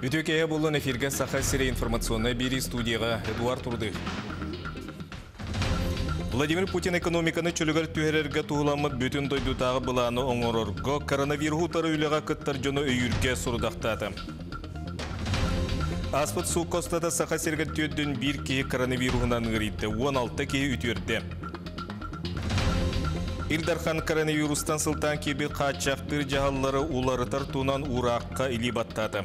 Үтөкеге болын эфирге саха сире информационная бери студияға Эдуард Турды. Владимир Путин экономиканы чөлігер түйерерге туғыламыд бүтін дойдутағы бұланы оңорорго коронавирусутары үліға кыттар жоны өйірге сұрудақтады. Аспыт су костата саха сирге түйеддің бір кейі коронавирусынан ғырейді, 16 кейі үтірді. Илдархан коронавирустан сылтан кебі қачақтыр жағалары уларытар туынан ураққа илі баттады.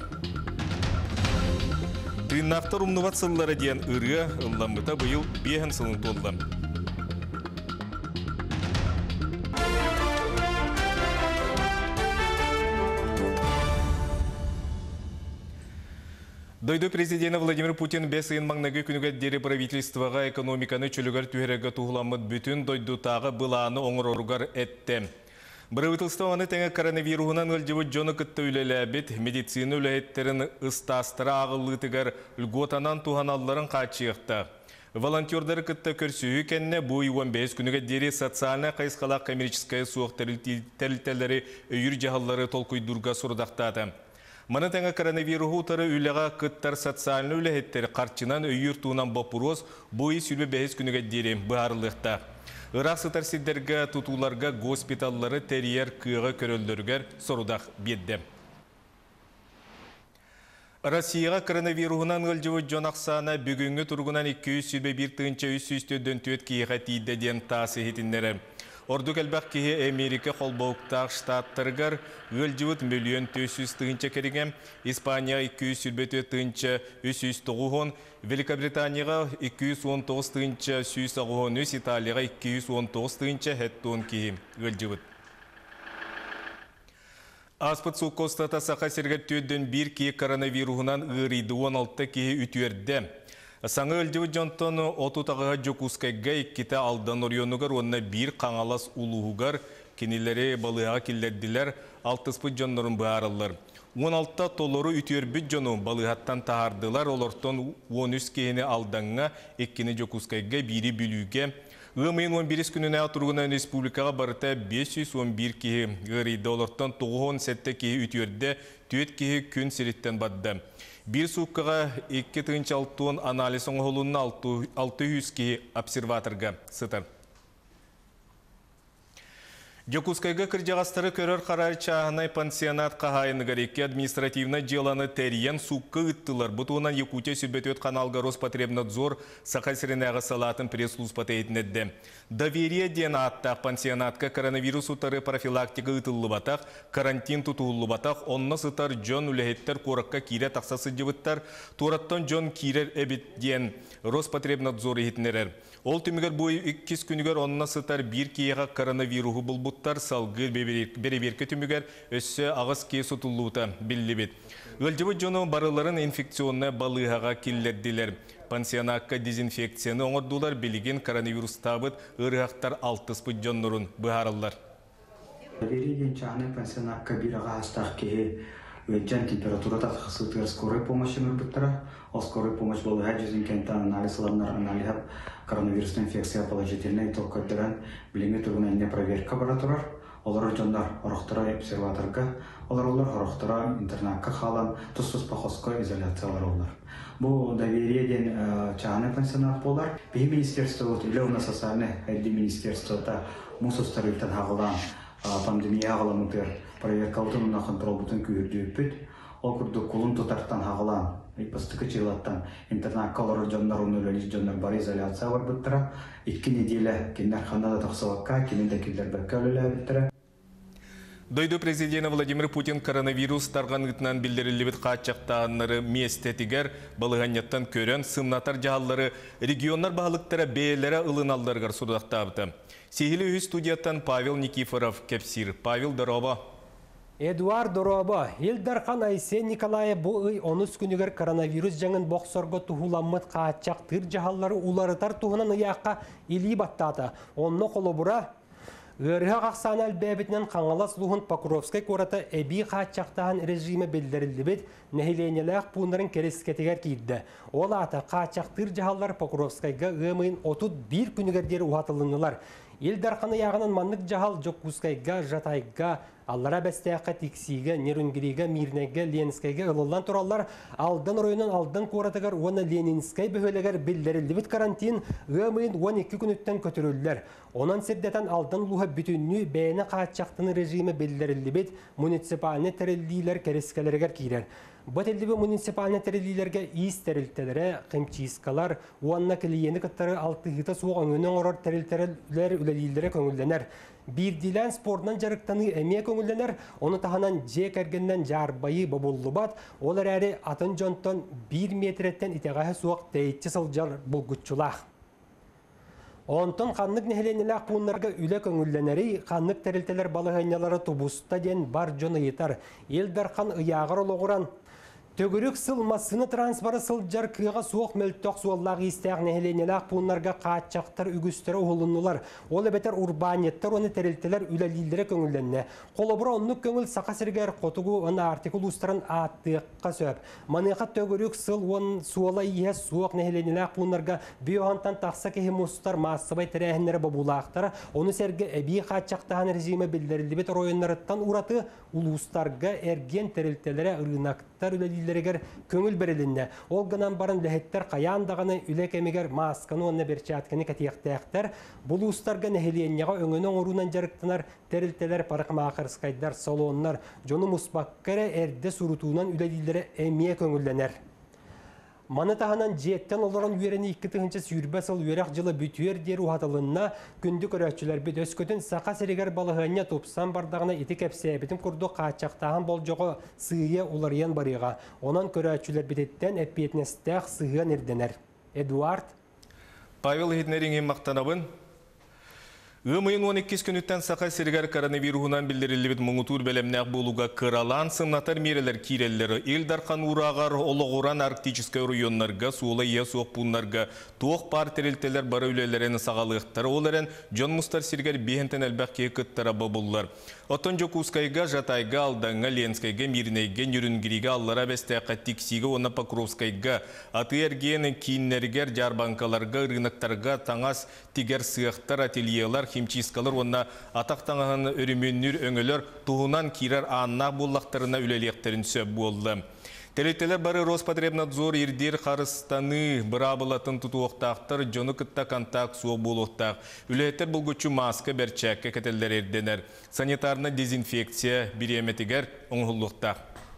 Тыйнақтар умнуватсылары дейін ұры ұлламыта бұйыл бейін сылын толды. Дойду президенті Владимир Путин бесейін маңнағы күнігі дері правительствоға экономиканы чөлігер түйерегі туғыламыд бүтін дойдутағы бұланы оңырорғар әтті. Правительствоны тәңі коронавирусынан өлжіві жоны күтті үлеләбет, медицина үләйеттерін ұстастыра ағылытығар үлготанан туғаналарын қачықты. Волонтердары күтті көрсүйі кәнне бұй 15 күнігі дері социалына қайысқалақ коммерческая суық тәрілтелері өйір жағалары толкойдурға сұрдақтады. Маны тәңі коронавирусу тары үліға күттар социалны үләйеттері қарчынан өйір туынан бопуроз бұй сүлбе 5 күнігі дері бұғарылықта. Ирақ сытар сидерге тутуларға госпиталлары терьер кыға көрөлдергер сорудақ бедді. Россияға коронавирусынан өлжіві жон ақсана бүгінгі тұрғынан 201 тыңча 300-дөн төт кейіға тейдеден тасы хетіндері. Орду кәлбәқ кейі Америка қолбауқтақ штаттырғар өлжівіт миллион 400 тыңча керігем, Испания 200 тыңча 309, Великобританияға 219 тыңча 193, Италияға 219 тыңча хәттуын кейі өлжівіт. Аспыт су костата сақа сергет түйеден бір кейі коронавирусынан ғырейді 16 кейі үтверді. Саңы өлдеуі жонтон отутағыға жокускайға иккеті алдан орионугар онына бір қаңалас улуғығар кенелері балыға келдерділер 60 жонларын бұғарылыр. 16 толору үтвербіт жону балығаттан тағардылар олортон 13 кейіні алданға еккені жокускайға бірі бүліге. Ғымайын 11 күніне атырғынан республикаға барыта 511 кейі ғырейді олортон 97 кейі үтверді 4 кейі күн сереттен бадды. Bir suqqağa 2-6 анализ оңғылуын 600 кейі обсерваторға сытыр. Жокускайға кіржағастары көрір қарар чағынай пансионат қағайыныгар еке административна желаны тәріен суққы ұттылар. Бұтуынан Якутия сүббет каналға Роспотребнадзор сақасырынағы салатын пресс-службата етінеді. Доверие ден аттақ пансионатқа коронавирус ұтары профилактика ұтылы батақ, карантин тұтылы батақ, онны сытар жон үләхеттер қорыққа кире тақсасы жывыттар, тураттан жон кирер әбет ден Роспотребнадзор етінерер. Ол түмігер бойы 2 күнігер онны сытар бір кейеға коронавирусу бұлбуттар салғы береберке түмігер өссі ағыз кей сұтылуыта білі бет. Өлжіві жоны барыларын инфекционны балығаға келлерділер. Пансионакка дезинфекцияны оңырдулар білеген коронавирус табыт ұрғақтар 60 жонларын бұғарылар. Береген чағыны пансионакка бір аға астақ кейі өйджан температурата қысылтығыр скорой помощи мұрбыттыра. Ол скорой помощь болу әджізін кенттан анализларынар анализап коронавирусный инфекция положительный толкойдыран білеме тұрғына не проверка бара тұрар. Олар жондар орықтыра обсерваторға, олар орықтыра интернатқа қалан тұс-тұс пахоской изоляциялар олар. Бұл довериеден чағаны пансионат болар. Бей министерство, или у нас социальный министерство, мұсыстарылтан хағылан пандемия ғаламытыр проверка ұтынына контрол бұтын күйірді өппіт. Ол күрді құлын тұтартан хағылан, ипастықы чилаттан интернатқа олар жондар ұнылы жондар бар изоляция бар бұттыра. 2 неделе кендер қандада тақсалаққа, кемінде келдер бәкке өлі әбіттіра. Дойду президенті Владимир Путин коронавирус тарғанғытынан білдірілі біт қатшақтағынлары местетігер балығанеттан көрен сымнатар жағалары регионлар бағылықтары бәйелері ұлыналарғар сұдақтабыты. Сегілі өз студияттан Павел Никифоров кепсир. Павел Дорова. Эдуард Дорова. Илдархан Айсен Николая бұй 10 күнігер коронавирус жаңын боқсорғы тұхуламыд қатшақ тыр жағалары уларытар тұхынан ұяққа илі баттады. Онны қолы бұра Ғырға қақсан әлбәбітінен қаңалас лұғын Покровскай қораты әбі қатшақтағын режимі білдірілді бет нәхиленеләқ бұнларын керескетігер кейді. Ол аты қатшақтыр жағалар Покровскайға ғымайын 31 күнігердері ұғатылыңылар. Елдарқаны яғынан маннық жағал Жокускайға, Жатайға, Аллара бәстәққа тиксиге, Нерюнгериге, Мирнеге, Ленинскайге ылылан тураллар алдан районын алдан куратыгар оны Ленинскай бөхөлегер билдерилибит карантин ымын 12 күнүттен көтөрүлләр. Онан сирдетен алдан луха бүтүннү бәйне каачактын режиме билдерилибит муниципальный терилдилер керескелергер кирер. Бөтелдебі муниципальный терилдилерге ис терилтелері, қымчискалар, уанна кілиені кыттары алтығыта суық өңінен орар терилтелер үлелилері көңілденер. Бирдилен спортнан жарықтаны әме көңілденер, оны таханан жек әргеннен жарбайы бабуллубат, олар әрі атын жонтон 1 метреттен итеғағы суық тәйітчі сылжар бұлгүтчулақ. Онтон қаннық нехеленілі қуынларға үлі көңілленері, қаннық тәрілтелер балығайнялары тубуста ден бар жоны етар. Елдар қан ұяғыр олығыран. Төгірік сылмасыны трансфары сылжар кыға суық мөлттоқ суаллағы истәғ нехеленелі қуынларға қаатчақтар үгістері ұғылынылар. Ол әбетер урбанеттер оны тәрілтелер үләлілдері көңілленне. Қолыбыра онлық көңіл сақа сіргер қотығу оны артикул ұстарын аттыққа сөп. Маныға төгірік сыл он суала ие суық нехеленелі қуынларға бүйоғантан тақса кехім ұстар массабай тәрәхінлері бабулақтары, оны сәрге әбей қаатчақтаған режиме білдерілді бет ройынларыттан ураты улустарға әрген тәрілтелері ұрынақтар үләлілдерігер көңіл берілінне. Ол ғынан барын ләхеттер қаяндағаны үлек әмегер масканы онына берчаткені кәтияқтаяқтар. Бұл ұстарға нәхеленеға өңінің ұрынан жарықтынар тәрілтелер парықмақырскайдар салонлар жоны мұспаққары әрді сұрутуынан үләлілдері әмие көңілленер. Маны тағынан жеттен оларын үйерені 2-тігінші сүйірбә сыл үйерек жылы бүтуер дер ұхатылынна күнді көрәтшілер бет өскөтін сақа сәрігер балығыне топсан бардағына еті кәпсәбетін күрді қачақтаған бол жоғы сүйе оларыян барыға. Онан көрәтшілер бететтен әппетінестәқ сүйен ерденер. Эдуард. Павел Хитнеринген мақтанабын. Өмайын 12 күніттен сақа сергер коронавирусынан білдірілібіт мұңытур бәлемнәқ болуға қыралан сымнатар мерелер кирелері елдарқан урағар олығыран арктическай районларға суылы е соқ пұнларға тоқ пар терелтелер бары үлелерін сағалықтары оларын Джон Мустар сергер бейінтен әлбәқ кекіттара бабылар. Отон Жокускайға, Жатайға, Алданға, Ленскайға, Мирнейге, Нюрінгериге, Аллара бәстәққа, Тиксиге, оны Покровскайға, аты әрген кейіннергер жарбанкаларға, рынақтарға, таңас тигер сыяқтар, ательелар, химчискалар, оны атақтаңағын өріменнер өңілер туғынан кирер аннақ боллақтарына үлелектерін сөп болды. Телетелер бары Роспотребнадзор ердер қарыстаны бұрабылатын тұтуықтақтыр, жоны күтті контакт суық болуқтақ. Үлеттер бұлгүтші маска бәрчәкке кәтелдер ерденер. Санитарна дезинфекция биреметігер оңғылуқтақ.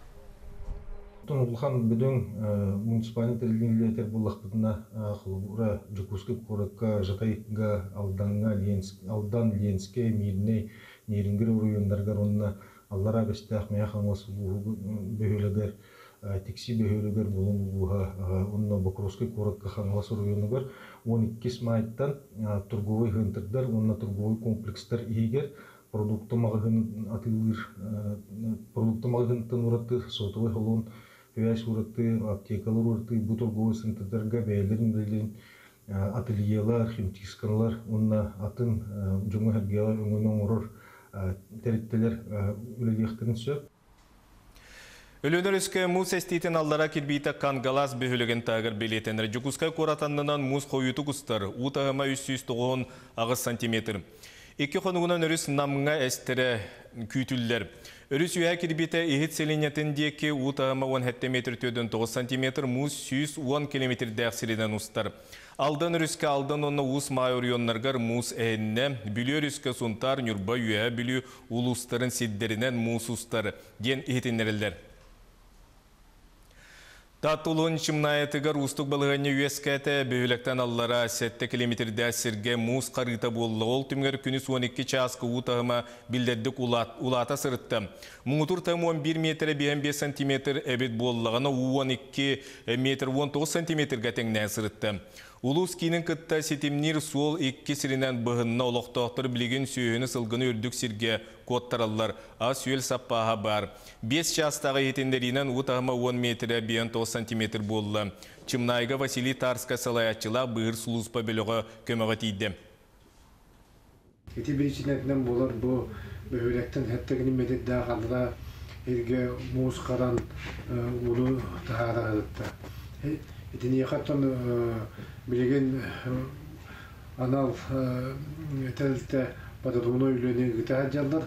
Тұнғылған бүдің муниципалин телегенлетер бұллақпытына қылуыра Жокускай қорыққа, Жатайға, Алдан, Ленске, Мирней, Нерингер райондарға онына Аллара бәстәқ мәяқамасы бөхелегер Тикси бөхөлөгөр болун буга онно Покровской коротко ханлас районугар 12 майттан торговый хынтырдар онно торговый комплекстер ийгер продукты магазин атылыр продукты магазинтан ураты сотовый холон связь ураты аптекалар ураты бу торговый центрдарга бәйлерин белен ательелар химчискалар онно атын жоңа хагыла өңөнөн урор тереттелер үлелехтерин сөп. Өлөнөр өске муз әстейтін аллара келбейті кангалас бөхілігін тағыр белетенер. Жокускай қоратанынан муз қойыты құстар, ұтағыма 390 ағыз сантиметр. Екі қонуғынан өріс намыңа әстері күйтілдер. Өріс үйә келбейті ехет селенетін деке ұтағыма 10 метр төден 9 сантиметр, муз 110 километр дәқсіреден ұстар. Алдан өріске алдан оны ұс майорионларғар муз әйінне, бүлі өріске сұнтар, нүрба үйә бүлі ұлыстарын седдерінен муз ұстар. Ген ехетінерілдер. Татулun чымнайытыгар устук балығаны үйескәті бөйлектен аллара 7 километрді әсірге мұз қарыта болы. Ол түмгер күніс 12 часқы ұтағыма білдердік улата сырытты. Мұңытыр тәм 11 метр 5 сантиметр әбет болығаны 12 метр 19 сантиметр гәтеңнен сырытты. Улус кейінің күтті сетемнер сол 2 сірінен бұғынна олықтақтыр білеген сүйені сылғыны үрдік сірге коттаралар. Аз сүйел саппаға бар. 5 жастағы етендерінен ұтағыма 10 метр 9 сантиметр болды. Чымнайға Василий Тарска салаятчыла бұғыр сұлыспа бөлігі көмігі тейді. Еті біріншінетінен болар бұл бөліктен әттігінің медетті қалыда ерге мұз қаран ұлы тағада ғадытты. Етіне қаттан білеген анал тәлітті бададуына үйлені ғыта жалдар,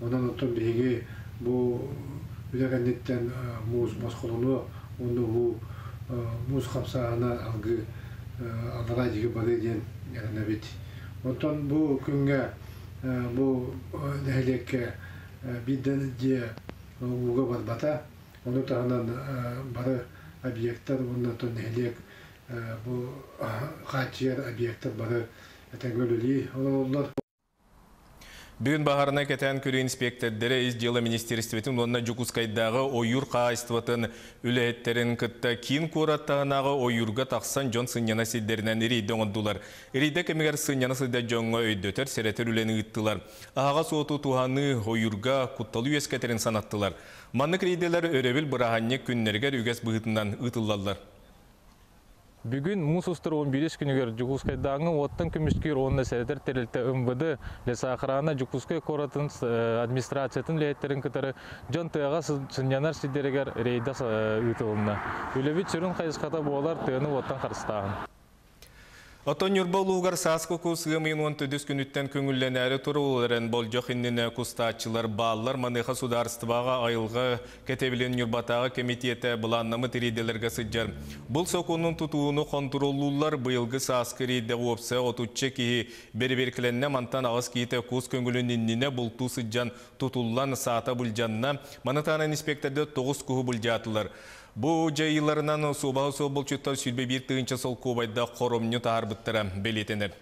Ondan ötürü biri bu ülegenlikten muz maskolunu onu bu muz kapsağına algı alıra gibi bağlayan yani bit. Ondan bu künge bu nehleke birden diye uga barbata onu tahanan barı obyektler ondan sonra nehlek bu kaçıyer obyektler barı etengölülü onlar. Бүгін бағарына кәтән көрі инспектордері из дела министерстветін онына Жукускайдағы ойыр қағайстыватын үләеттерін күтті кейін қораттағынағы ойырға тақсан жон сыньяна селдерінен ерейді оңындылар. Ерейді кәмегер сыньяна сылда жонға өйдөтер сәрәтір үләні ұттылар. Ағаға соғыту туғаны ойырға құтталы өскәтерін санаттылар. Манны крейделер өребіл бұрағанне күннергер үгәс бұғытынан ұтылалар. Бүгін мұсыстыр 11 күнігер Жукускайдағын оттан күмішкер онына сәдетер тәрілті МВД лесақырағына Жукускай қоратын администрациятын ләйеттерін күтірі жон тұяға сынянар сидерегер рейдас ұйтылына. Үлевит сүрін қайысқата болар тұяны оттан қарыстағын. Отон юрбалуғар сасқы көсіғымын 14 күніттен көңіллен әрі тұры оларын бол жоқиннені күстатчылар балылар маныға сударыстываға айылға кәтебілен юрбатағы комитеті бұланнамы тірейделерге сыджар. Бұл соқының тұтуыны контролулар бұйылғы сасқы рейді опсы отуччы кейі бері-беркіленне мантан ағыз кейті көз көңілінініне бұлту сыджан тұтулан саата бұлжанна манытанын инспекторды 9 күхі бұлжатылар. Бұл жайыларынан собағы собыл чөттар сүлбе бір тығынша сол көбайда қорымны тағарбыттыра белетенер.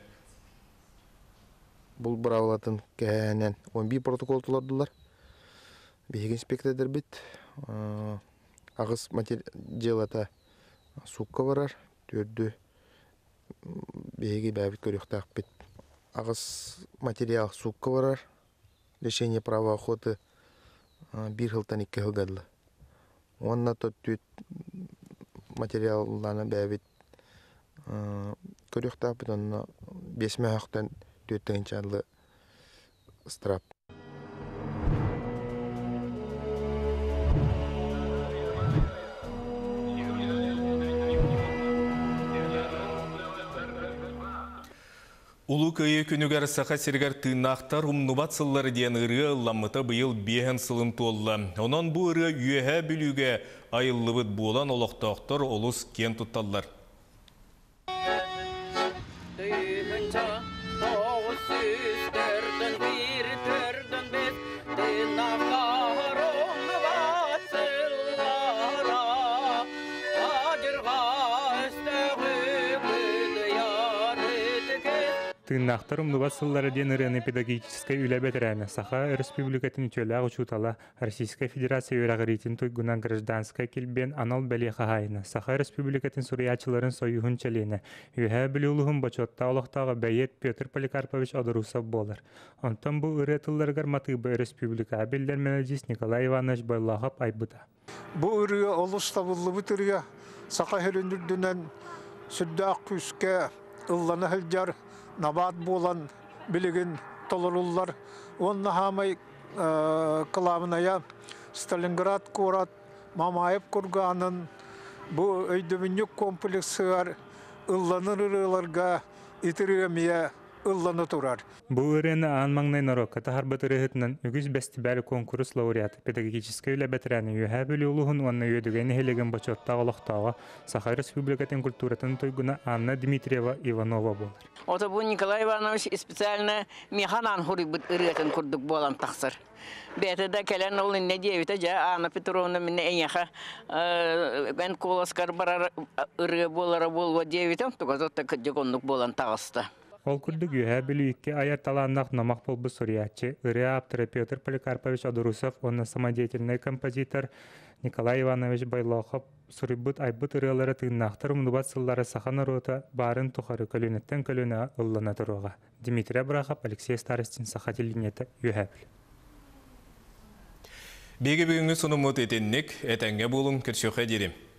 Бұл бұравылатын кәнен 11 протокол тұлардылар. Бейгі инспектордар бет. Ағыз материалата суққа барар. Төрді бейгі бәбіт көріқтақ бет. Ағыз материал суққа барар. Лешение права охоты 1 жылдан 2 жылдадылы. Онна тоттүт материалланы бәбит көріқтақ бит, онна 5 мәқтен 4 чарлы страп. Улу көйі күнігер сақа сергер тыынақтар умнубат сыллары ден ұры ламыта бұйыл бейін сылын толла. Онан бұл ұры үйеге бүліге айыллыбыт болан олықтақтар олыс кен тұтталар. Тыыннахтар умнубат сыллары ден ырыны педагогической үләбетерәне Саха Республикатын үтелі учутала Российская Федерация өрағыритин туйгунан гражданская келбен анал бәле қағайына. Саха Республикатын суриячыларын союғын чәлені. Үйә білі ұлығын бачотта олықтағы бәйет Петр Поликарпович одырусап болар. Онтан бұл ыры тылларғар матыбы республика абелдер менеджис Николай Иванович Байлағап айбыта. Бұл ыры олыстабылы бұтырға Саха хөріндірдінен сүрдәқ күске ұлланы хілжар набат болан білігін толырулар. Онна хамай кыламыная Сталинград корат Мамаев курганын бұл өйдөмінік комплексығар ұлланыр ұрыларға итіремия ұлланы тұрар. Бұл ұрыны анмаңнай нарок катахар батырығытынан үгіз бәстібәрі конкурс лауреаты педагогической үләбәтірәні үйә бөлі ұлығын онна өйдігені хелеген бачотта олықтауға Саха Республикатын культуратын тойгуна Анна Дмитриева Иванова болар. Ота бұл Николай Иванович специально механан хұры бұд ұрыатын күрдік болан тақсыр. Бәтіда кәлән олын не дейвіті жа Анна Петровна міні әйяға ән коласкар барар ұры болара болуа дейвітім, тұғазотта күддік болан тағысты. Ол күрдік үйә білі үкке аяр таланнақ намақ болбы суриятчы, ұры аптыры Петр Поликарпович Одурусов, онна самодеятельный композитор Николай Иванович Байлақов, сурибыт айбыт ұрылары тыыннақтар умнубат сыллары сахан рота барын тұқары көлінеттен көліні ұллана тұруға. Дмитрий Брахов, Алексей Старостин, Саха телевидениеті үйә білі. Беге бүгінгі сұнымыт етеннік, әтәңге болың кіршіқе дерем.